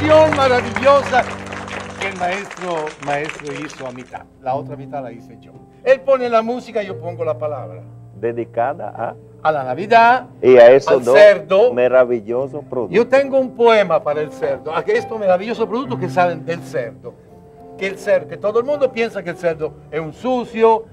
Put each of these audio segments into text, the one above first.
versión maravillosa que el maestro hizo a mitad. La otra mitad la hice yo. Él pone la música y yo pongo la palabra. Dedicada a la Navidad, y a esos al dos cerdo. maravillosos productos. Yo tengo un poema para el cerdo, a estos maravillosos productos que salen del cerdo. Que todo el mundo piensa que el cerdo es un sucio.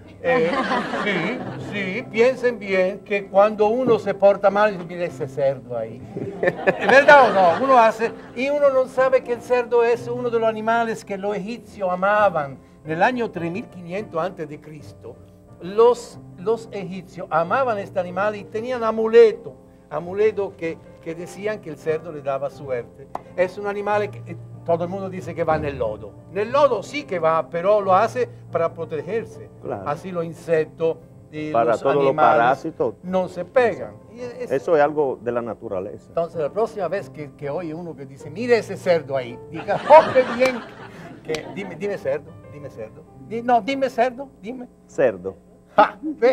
Sí, piensen bien que cuando uno se porta mal, mira ese cerdo ahí. ¿Es verdad o no? Uno hace, y uno no sabe que el cerdo es uno de los animales que los egipcios amaban. En el año 3500 antes de Cristo, los egipcios amaban este animal y tenían amuletos que decían que el cerdo le daba suerte. Es un animal que todo el mundo dice que va en el lodo. En el lodo sí que va, pero lo hace para protegerse. Claro. Así los insectos y para los todos animales los parásitos no se pegan. Eso es algo de la naturaleza. Entonces, la próxima vez que oye uno que dice, mire ese cerdo ahí, diga, oh, qué bien. Dime cerdo, dime cerdo. No, dime cerdo, dime. Cerdo. Ja, ve.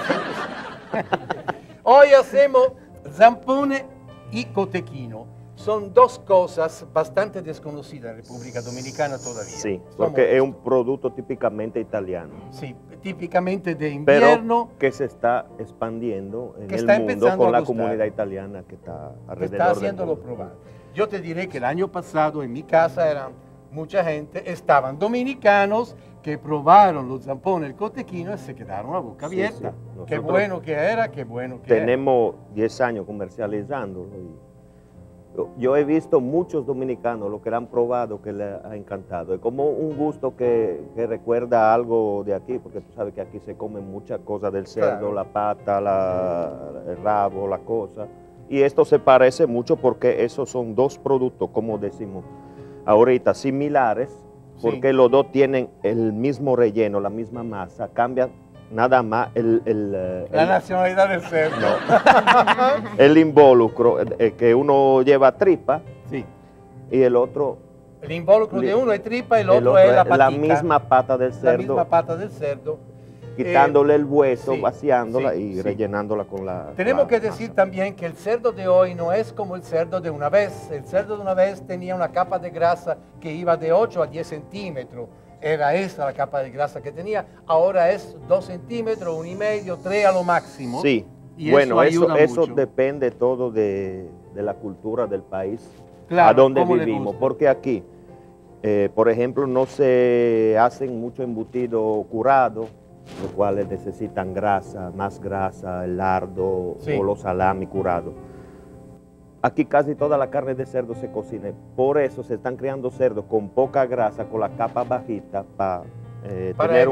Hoy hacemos zampone y cotechino. Son dos cosas bastante desconocidas en República Dominicana todavía. Sí, porque es un producto típicamente italiano. Sí, típicamente de invierno. Pero que se está expandiendo en el mundo con la comunidad italiana que está alrededor del mundo. Está haciéndolo probar. Yo te diré que el año pasado en mi casa eran mucha gente, estaban dominicanos que probaron los zampones, el cotechino y se quedaron a boca abierta. Sí. Qué bueno que era, qué bueno que tenemos 10 años comercializándolo. Yo he visto muchos dominicanos lo que le han probado que les ha encantado. Es como un gusto que recuerda algo de aquí, porque tú sabes que aquí se comen muchas cosas del cerdo, claro. La pata, el rabo, la cosa. Y esto se parece mucho porque esos son dos productos, como decimos ahorita, similares, porque los dos tienen el mismo relleno, la misma masa, cambian nada más la nacionalidad del cerdo. No. El involucro, que uno lleva tripa, sí. Y el otro... El involucro de uno es tripa y el otro es la patita. La misma pata del cerdo. La misma pata del cerdo. Quitándole el hueso, sí, vaciándola y rellenándola con la... Tenemos que decir también que el cerdo de hoy no es como el cerdo de una vez. El cerdo de una vez tenía una capa de grasa que iba de 8 a 10 centímetros. Era esa la capa de grasa que tenía. Ahora es 2 centímetros, 1,5, 3 a lo máximo. Sí, y bueno, eso depende todo de la cultura del país, claro, a donde vivimos. Porque aquí, por ejemplo, no se hacen mucho embutido curado, los cuales necesitan grasa, más grasa, el lardo, sí, o los salami curados. Aquí casi toda la carne de cerdo se cocina, por eso se están criando cerdos con poca grasa, con la capa bajita, para tener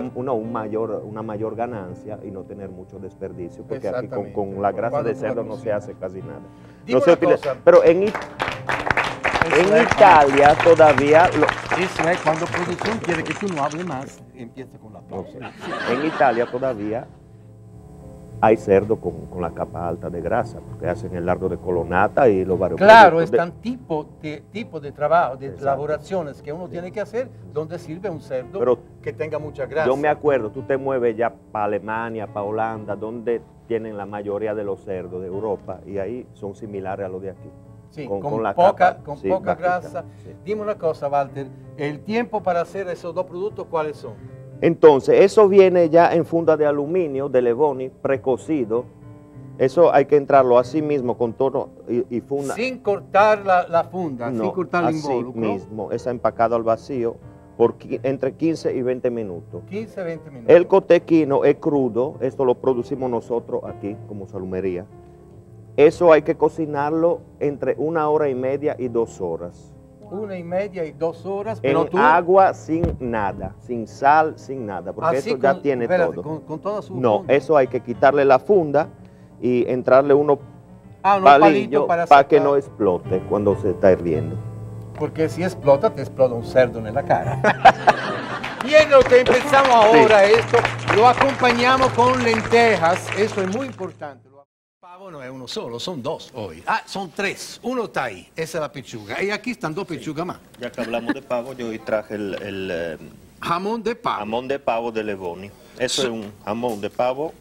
una mayor ganancia y no tener mucho desperdicio, porque aquí con la grasa de cerdo no se hace casi nada. No se utiliza, pero en Italia todavía... Eso es cuando producción quiere que tú no hables más, empieza con la pausa. En Italia todavía hay cerdo con la capa alta de grasa, porque hacen el lardo de colonata y los varios claro, están tipo de trabajo, de elaboraciones que uno tiene que hacer, donde sirve un cerdo que tenga mucha grasa. Yo me acuerdo, tú te mueves ya para Alemania, para Holanda, donde tienen la mayoría de los cerdos de Europa, y ahí son similares a los de aquí. Sí, con poca grasa. Sí. Dime una cosa, Walter, el tiempo para hacer esos dos productos, ¿cuáles son? Entonces, eso viene ya en funda de aluminio, de Levoni, precocido. Eso hay que entrarlo así mismo, con todo y funda. Sin cortar la funda, no, sin cortar el involucro. Así mismo, es empacado al vacío por entre 15 y 20 minutos. 15 y 20 minutos. El cotechino es crudo, esto lo producimos nosotros aquí, como salumería. Eso hay que cocinarlo entre 1 hora y media y 2 horas. 1,5 y 2 horas, pero en agua sin nada, sin sal, sin nada, porque eso ya tiene todo. Con toda su no, funda. Eso hay que quitarle la funda y entrarle unos palillos para que no explote cuando se está hirviendo. Porque si explota, te explota un cerdo en la cara. Bien, lo que empezamos ahora, esto lo acompañamos con lentejas, eso es muy importante. Pavo no es uno solo, son 2 hoy. Son 3. Uno está ahí, esa es la pechuga. Y aquí están 2 pechugas más. Ya que hablamos de pavo, yo hoy traje el jamón de pavo. Jamón de pavo de Levoni. Eso es un jamón de pavo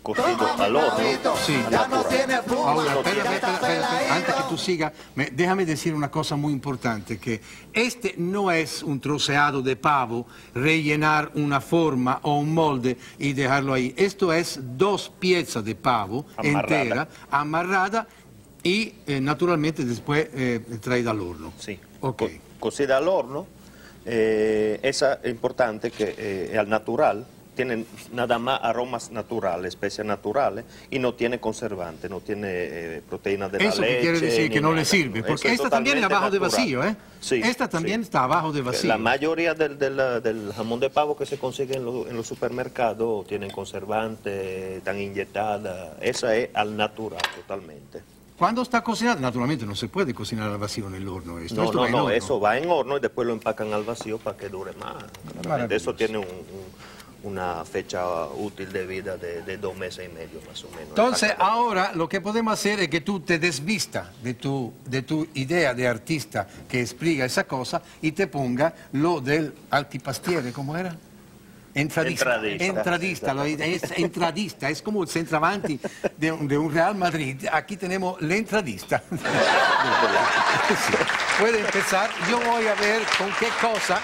cocido al horno. Sí. al natural. Ahora, espera, antes que tú sigas, déjame decir una cosa muy importante, que este no es un troceado de pavo, rellenar una forma o un molde y dejarlo ahí. Esto es 2 piezas de pavo entera, amarrada y naturalmente después traída al horno. Sí, Okay. Cocida al horno. Esa es importante que al natural tienen nada más aromas naturales, especias naturales, y no tiene conservante, no tiene proteínas de la leche. Eso quiere decir que no le nada, sirve, ¿no? porque esta también es abajo de vacío, ¿eh? Sí, esta también está abajo de vacío. La mayoría del jamón de pavo que se consigue en los supermercados tienen conservante, están inyectadas. Esa es al natural totalmente. Cuando está cocinado, naturalmente no se puede cocinar al vacío en el horno. Esto No, va en horno. eso va en horno y después lo empacan al vacío para que dure más. Eso tiene una fecha útil de vida de 2 meses y medio más o menos. Entonces, ahora lo que podemos hacer es que tú te desvistas de tu idea de artista que explica esa cosa y te ponga lo del altipastiere, ¿cómo era? Entradista. Entradista, es como el centravanti de un Real Madrid. Aquí tenemos el entradista. Sí. Puede empezar. Yo voy a ver con qué cosa.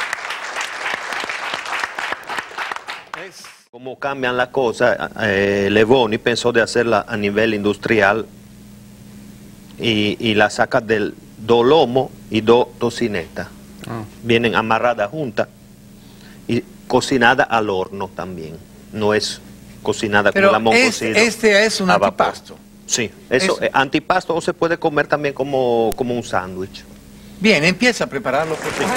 Como cambian las cosas, Levoni pensó de hacerla a nivel industrial y la saca del 2 lomos y 2 tocinetas. Vienen amarradas juntas y cocinada al horno también. No es cocinada con jamón cocido. Este es un antipasto. Sí, eso es antipasto, o se puede comer también como un sándwich. Bien, empieza a prepararlo.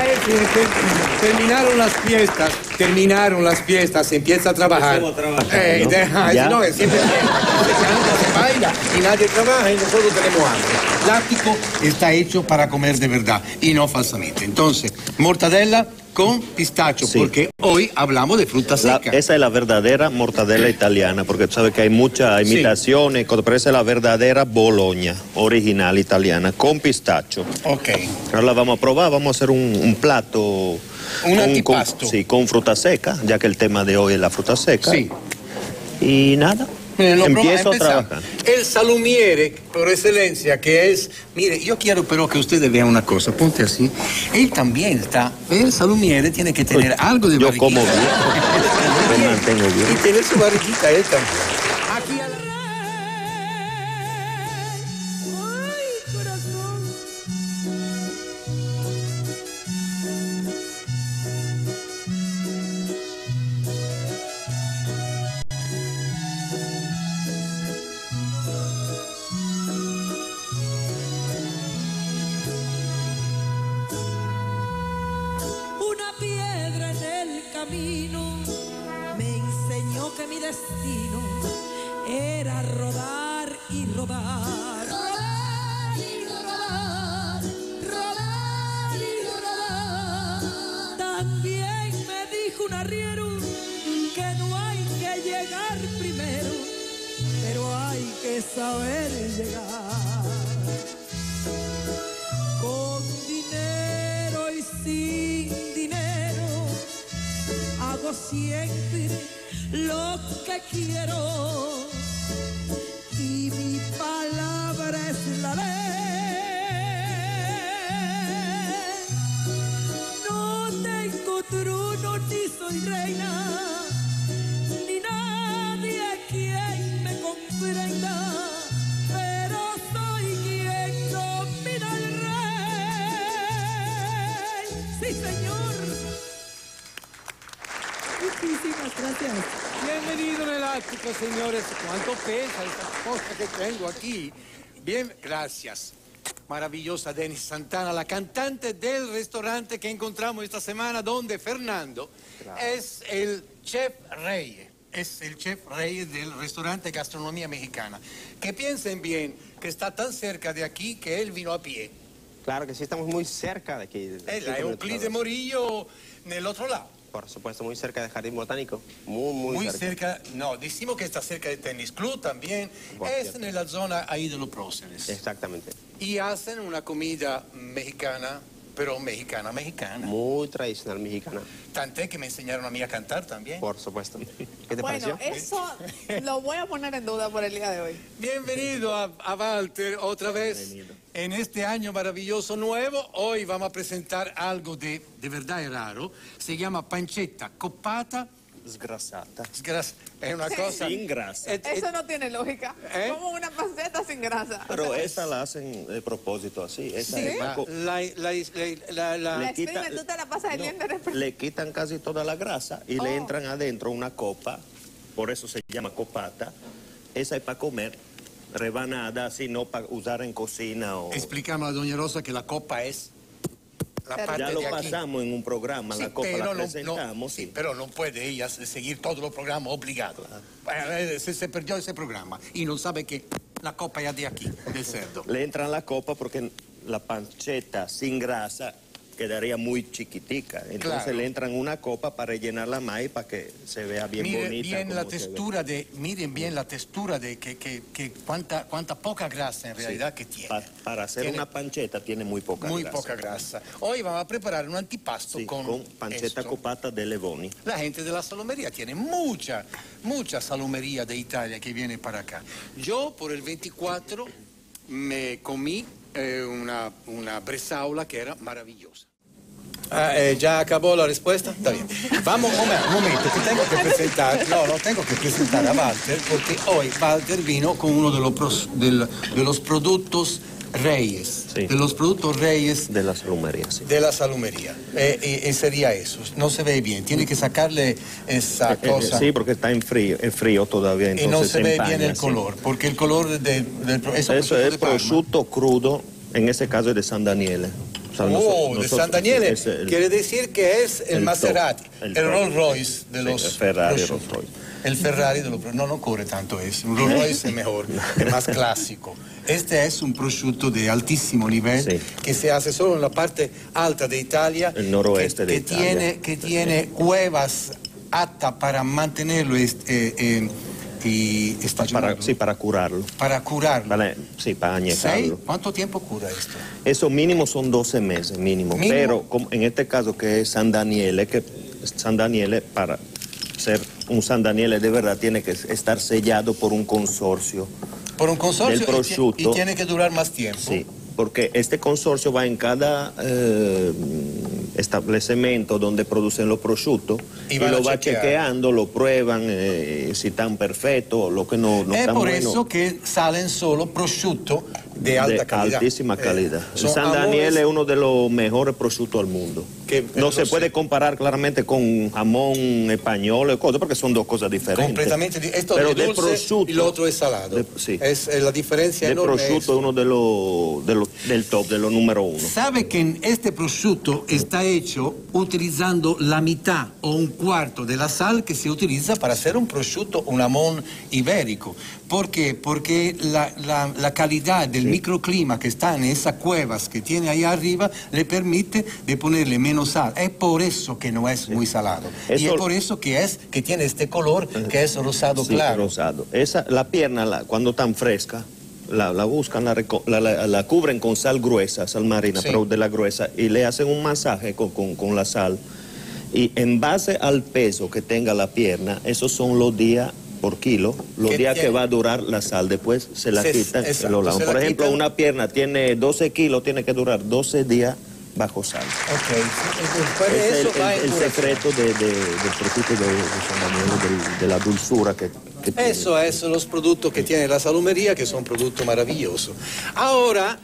Terminaron las fiestas, empieza a trabajar. ¿no? Siempre se baila y nadie trabaja y nosotros tenemos hambre. El plástico está hecho para comer de verdad y no falsamente. Entonces, mortadela con pistacho, sí, porque hoy hablamos de fruta seca. Esa es la verdadera mortadela italiana, porque tú sabes que hay muchas imitaciones, pero esa es la verdadera Bologna, original italiana, con pistacho. Ok. Ahora la vamos a probar, vamos a hacer un plato. Un antipasto. Sí, con fruta seca, ya que el tema de hoy es la fruta seca. Sí. Y nada. Empiezo a trabajar. El salumiere, por excelencia, que es... Mire, yo quiero pero que ustedes vean una cosa, ponte así. Él también está... El salumiere tiene que tener algo de barriguita. Yo como bien. Me mantengo bien. Y tener su barriguita él también. Aquí a la... me enseñó que mi destino era rodar y rodar. Rodar y rodar, rodar y rodar. También me dijo un arriero que no hay que llegar primero, pero hay que saber llegar. Con dinero y sin dinero hago siempre lo que quiero y mi palabra es la ley. No tengo trono ni soy reina, ni nadie quien me comprenda, pero soy quien domina al rey. Sí, señor. Muchísimas gracias. Bienvenido en el ático, señores. ¿Cuánto pesa esta cosa que tengo aquí? Bien, gracias. Maravillosa Denis Santana, la cantante del restaurante que encontramos esta semana, donde Fernando es el chef rey. Es el chef rey del restaurante Gastronomía Mexicana. Que piensen bien que está tan cerca de aquí que él vino a pie. Claro que sí, estamos muy cerca de aquí. Es Euclid de Morillo, en el otro lado. Por supuesto, muy cerca del Jardín Botánico. Muy cerca. No, decimos que está cerca del Tennis Club también. Es en la zona ahí de los próceres. Exactamente. Y hacen una comida mexicana pero mexicana. Muy tradicional mexicana. Tanté que me enseñaron a mí a cantar también. Por supuesto. ¿Qué te Bueno, pareció? eso lo voy a poner en duda por el día de hoy. Bienvenido a Walter otra vez. En este año maravilloso nuevo, hoy vamos a presentar algo de verdad raro. Se llama pancetta coppata. Sgrasata. Es una cosa... Sin grasa. Eso no tiene lógica. ¿Eh? Como una panceta sin grasa. Pero esa la hacen de propósito así. Esa ¿Sí? es La La quita- exprime, tú te la pasas el día entero. le quitan casi toda la grasa y le Oh. entran adentro una copa, por eso se llama copata. Esa es para comer, rebanada, así no para usar en cocina o... Explicamos a doña Rosa que la copa es la parte Ya lo de aquí. pasamos en un programa, Sí, la copa pero la presentamos. sí, sí. pero no puede ella seguir todos los programas obligados. Se perdió ese programa y no sabe que la copa es de aquí, del cerdo. Le entran la copa porque la panceta sin grasa quedaría muy chiquitica. Entonces Claro. le entran una copa para rellenarla más y para que se vea bien Miren bonita. bien la como se ve. textura miren bien la textura de que cuánta poca grasa en realidad que tiene. Para hacer Tiene una panceta tiene muy poca muy grasa. poca grasa. Hoy vamos a preparar un antipasto Sí, con panceta esto. copata de Levoni. La gente de la salumería tiene mucha salumería de Italia que viene para acá. Yo por el 24 me comí una bresaola que era maravillosa. ¿Ya acabó la respuesta? Está bien. Vamos, un momento, que tengo que presentar. No, tengo que presentar a Walter porque hoy Walter vino con uno de los productos reyes. Sí. De los productos reyes De la salumería, sí. de la salumería. Y sería eso. No se ve bien. Tiene que sacarle esa cosa. Sí, porque está en frío todavía. Y Entonces no se ve empaña, bien el sí. color, porque el color Eso es prosciutto crudo, en ese caso es de San Daniele. O sea, de nosotros- San Daniele. es el- Quiere decir que es el el Maserati, top, el el top. Rolls Royce de Sí, los el Ferrari, prosciutti. Rolls Royce. El Ferrari de los no corre tanto eso. Un Rolls Royce es mejor, es más clásico. Este es un prosciutto de altísimo nivel Sí. que se hace solo en la parte alta de Italia. El noroeste de Italia. Que tiene cuevas aptas para mantenerlo y estacionarlo. Para curarlo. Para curarlo. Para añejarlo. ¿Cuánto tiempo cura esto? Eso mínimo son 12 meses, mínimo. ¿Mínimo? Pero como en este caso que es San Daniele, para ser un San Daniele de verdad tiene que estar sellado por un consorcio. Por un consorcio Del prosciutto. y tiene que durar más tiempo. Sí, porque este consorcio va en cada establecimiento donde producen los prosciuttos Y y van a lo va chequear. chequeando, lo prueban, si están perfectos, lo que no Es están por buenos. eso que salen solo prosciutto de alta De calidad. altísima calidad. Son San Daniel es uno de los mejores prosciuttos del mundo. No se puede comparar claramente con jamón español y cosas, porque son dos cosas diferentes. Completamente. Esto Pero es de dulce prosciutto, y lo otro es salado. sí. Es la diferencia de enorme. prosciutto es uno del top, de los número uno. ¿Sabe que este prosciutto está hecho utilizando la mitad o un cuarto de la sal que se utiliza para hacer un prosciutto, un jamón ibérico? ¿Por qué? Porque la calidad del microclima que está en esas cuevas que tiene ahí arriba le permite de ponerle menos sal. Es por eso que no es muy salado. Y Eso- es por eso que tiene este color que es rosado Sí, claro. rosado. La pierna, cuando tan fresca, la buscan, la cubren con sal gruesa, sal marina, Sí. pero de la gruesa, y le hacen un masaje con la sal. Y en base al peso que tenga la pierna, esos son los días por kilo, los ¿Qué días que tiene? va a durar la sal. Después se la quitan. exacto, lo lavan. se la Por ejemplo, quitan. una pierna tiene 12 kilos, tiene que durar 12 días bajo sal. Ok, sí, pues Es eso va el en duración. secreto del prosciutto de San Daniele, de la dulzura que tiene. Eso es los productos que tiene la salumería, que son productos maravillosos. Ahora,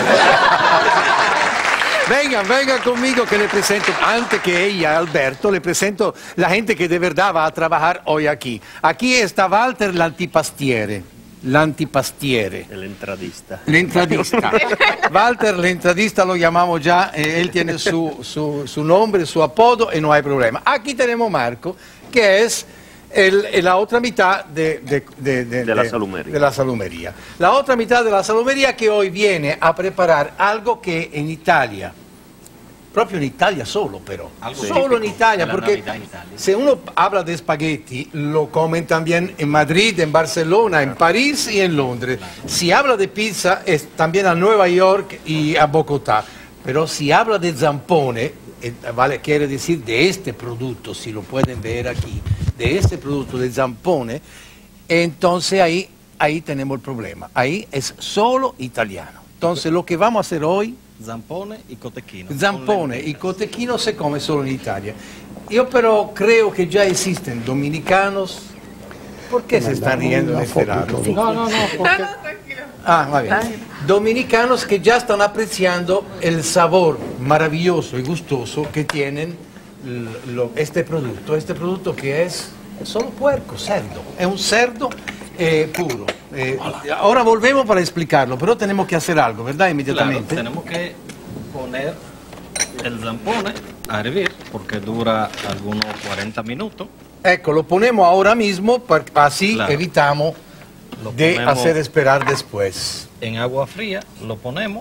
vengan conmigo que le presento, antes que ella, Alberto, le presento la gente que de verdad va a trabajar hoy aquí. Aquí está Walter l'antipastiere. El entradista. L'entradista. Walter, l'entradista lo llamamos ya, él tiene su nombre, su apodo y no hay problema. Aquí tenemos Marco, que es la otra mitad de la salumería. de la salumería. La otra mitad de la salumería que hoy viene a preparar algo que en Italia, proprio en Italia solo pero, solo en Italia, porque si uno habla de espagueti, lo comen también en Madrid, en Barcelona, en París y en Londres. Si habla de pizza, es también a Nueva York y a Bogotá. Pero si habla de zampone, vale, quiere decir de este producto, si lo pueden ver aquí, de este producto de zampone, entonces ahí tenemos el problema. Ahí es solo italiano. Entonces lo que vamos a hacer hoy... Zampone y cotechino. Zampone y cotechino se come solo in Italia. Io però creo que ya existen dominicanos. ¿Por qué se están riendo de este lado? No, tranquilo. Ah, va bien. Dominicanos que ya están apreciando el sabor maravilloso y gustoso que tienen este producto que es solo puerco, cerdo. Es un cerdo puro. Ahora volvemos para explicarlo, pero tenemos que hacer algo, ¿verdad? Inmediatamente. Claro, tenemos que poner el zampone a hervir porque dura algunos 40 minutos. Ecco, lo ponemos ahora mismo, así Claro. evitamos Lo de ponemos hacer esperar después. en agua fría, lo ponemos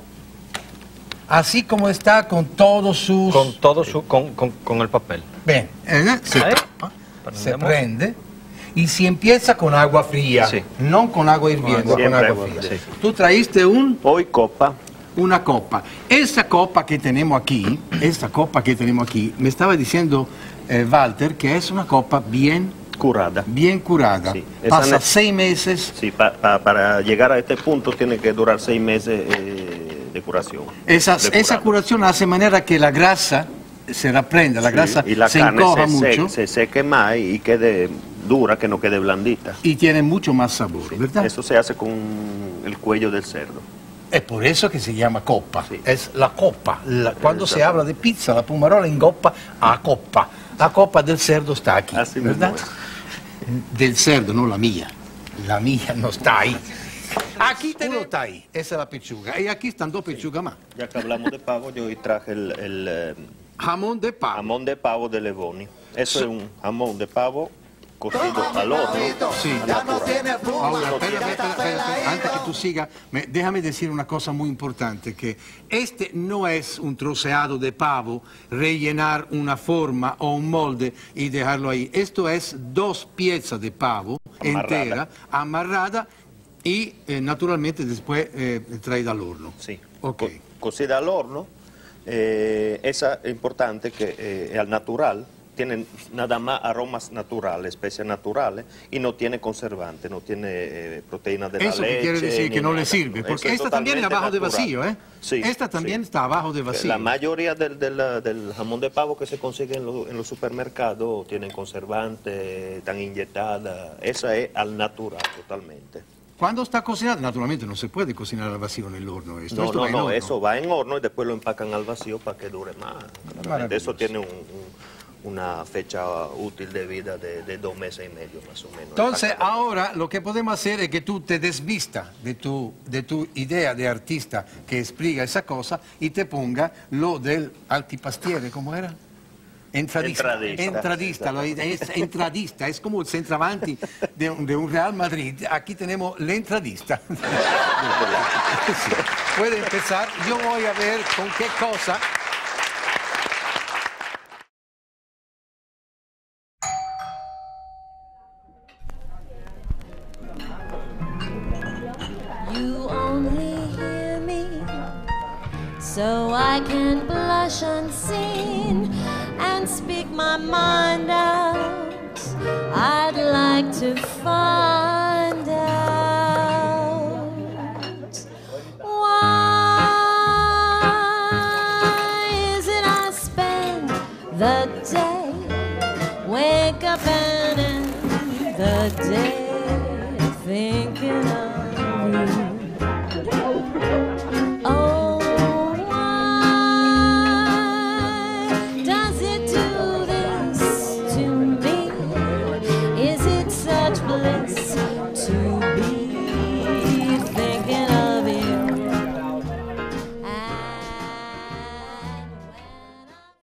Así como está con todos sus... con todo con el papel. Bien, se Ahí, tapa, se prendemos. prende y si empieza con agua fría, Sí. no con agua hirviendo, con Siempre agua agua fría. fría. Tú traíste Hoy copa. una copa. Esta copa que tenemos aquí, me estaba diciendo Walter que es una copa bien Curada. curada. Sí, esa Pasa ne- 6 meses. Sí, para llegar a este punto tiene que durar 6 meses de curación. Esa de curado. curación hace manera que la grasa se reprenda, la Sí, grasa y la se carne encoja se mucho se seque más y quede dura, que no quede blandita. y tiene mucho más sabor, ¿verdad? Eso se hace con el cuello del cerdo. Es por eso que se llama coppa, Sí. es la copa. Cuando se Exacto. habla de pizza, la Pumarola ingoppa a coppa. La copa del cerdo está aquí, Así mismo ¿verdad? es. Del cerdo, no la mía. La mía no está ahí. Aquí uno está ahí, esa es la pechuga. Y aquí están 2 pechugas más. Ya que hablamos de pavo, yo hoy traje el Jamón de pavo. jamón de pavo de Levoni. Eso es un jamón de pavo cocido al horno. Sí. al natural. Ahora, espera, antes que tú sigas, déjame decir una cosa muy importante, que este no es un troceado de pavo, rellenar una forma o un molde y dejarlo ahí. Esto es 2 piezas de pavo Amarrada. entera, amarrada y naturalmente después traída al horno. Sí. Ok. Cocida al horno. Esa es importante que al natural tiene nada más aromas naturales, especias naturales, y no tiene conservante, no tiene proteínas de la Eso leche. que quiere decir que ni no le nada. sirve, Eso porque es esta también es totalmente abajo de natural. vacío, ¿eh? Sí, Esta también sí. está abajo de vacío. La mayoría del jamón de pavo que se consigue en los supermercados tienen conservantes, están inyectadas. Esa es al natural totalmente. Cuando está cocinado, naturalmente no se puede cocinar al vacío en el horno. Esto No, va en horno. eso va en horno y después lo empacan al vacío para que dure más. Claramente. Maravilloso. Eso tiene una fecha útil de vida de 2 meses y medio más o menos. Entonces, Empacado. ahora lo que podemos hacer es que tú te desvistas de tu idea de artista que explica esa cosa y te ponga lo del altipastiere, ¿cómo era? Entradista. Entradista, es como el centravanti de un Real Madrid. Aquí tenemos el entradista. Sí. Puede empezar. Yo voy a ver con qué cosa. You only hear me so I can blush unseen and speak my mind out. I'd like to find out why is it I spend the day, wake up and end the day